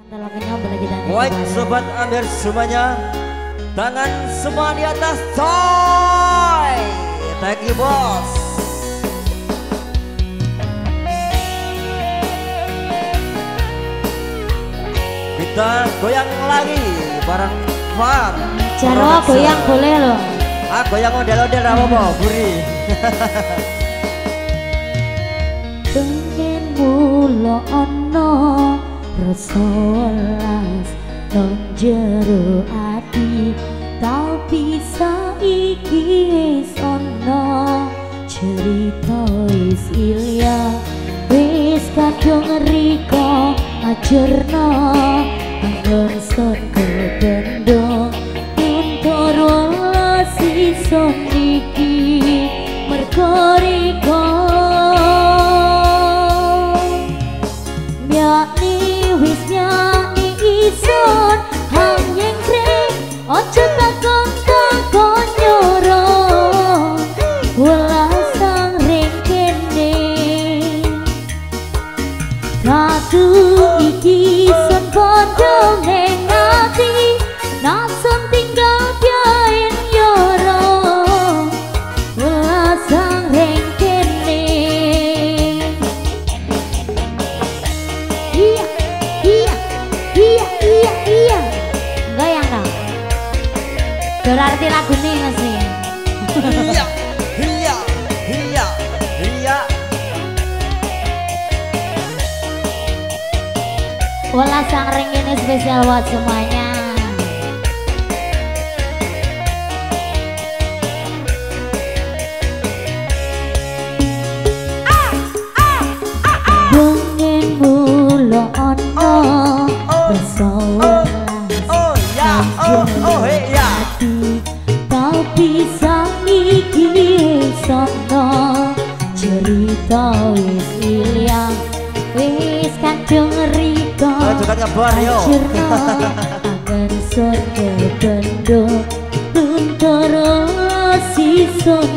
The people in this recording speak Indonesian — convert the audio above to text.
Baik sobat Amir semuanya, tangan semua di atas, coy. Thank you bos. Kita goyang lagi bareng Far. Cara goyang boleh loh. Ah goyang ondel-ondel apa buri. Pengen mula ono rasa welas nang jero ati, tapi saiki wis ono cerita wis ilang, wis kadung riko ajarno anggon son kebendong untuk welas ison iki mergo riko wis nyai ison hanyeng krek ojo takon nyorong welasang ring kene ratu iki son podo neng ati nasun tinggal biain nyorong welasang ring kene. Berarti lagu ini masih. Iya, iya, iya, iya. Wala sang ring ini spesial buat semuanya. Pengen mula ono bersowelas tapi saiki sono cerita wis ilang, wis kadung riko ajarno akan son kebendong bentara sison